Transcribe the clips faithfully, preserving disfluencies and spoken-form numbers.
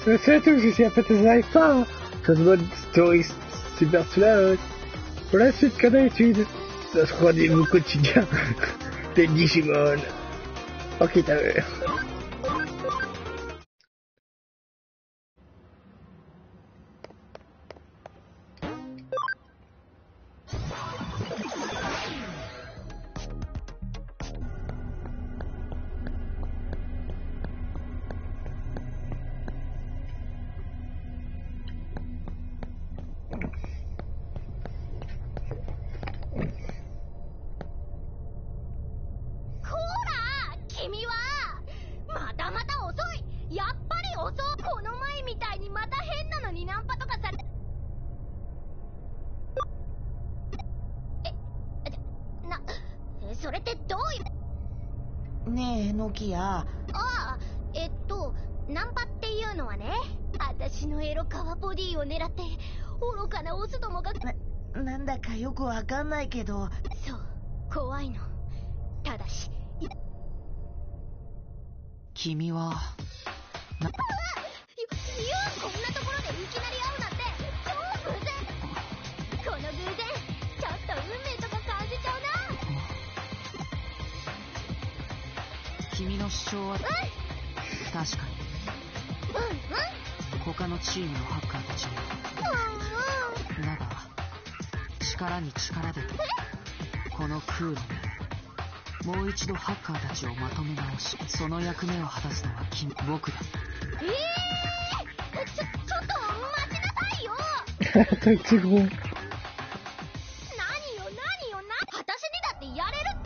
Le seul truc, c'est si après ça n'arrive pas, hein. Ça se mode story super slow. Pour la suite, comme d'habitude, notre rendez-vous quotidien de Digimon. Ok, t'as vu. ねえ、ノキア。 ああ、えっと、ナンパっていうのはね、私のエロカワボディを狙って、愚かなオスどもが。 な、なんだかよくわかんないけど。 そう、怖いの。ただし、 君は。 な、ゆ、ゆう、こんなところでいきなり会うなんて、超偶然。この偶然、ちょっと運命とか感じちゃうな。 君の主張は、うん、確かに。 うんうん。 他のチームのハッカーたちに。うんうん。だが、力に力でと、このクールに、もう一度ハッカーたちをまとめ直し、その役目を果たすのは君、僕だ。 ええー、ちょ、ちょっと待ちなさいよ。 そいつご。 何よ何よな、私にだってやれるって。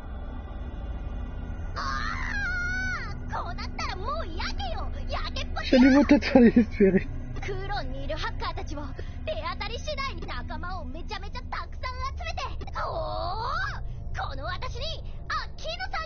ああ、こうなったらもう焼けよ、焼けっぱり。 Je n'ai pas trop désespéré. クーロンにいるハッカーたちを手当たり次第に仲間をめちゃめちゃたくさん集めて、おお、この私にアッキーノさ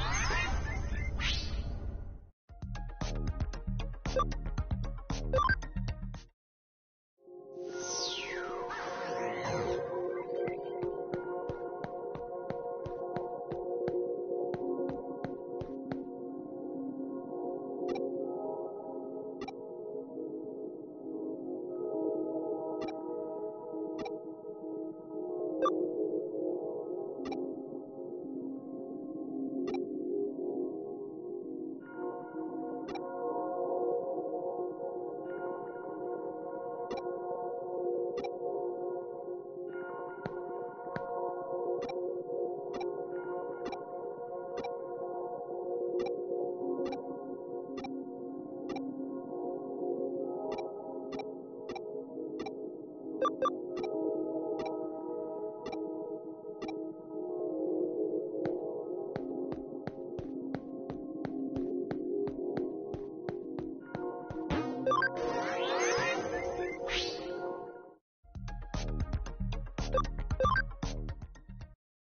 んに。you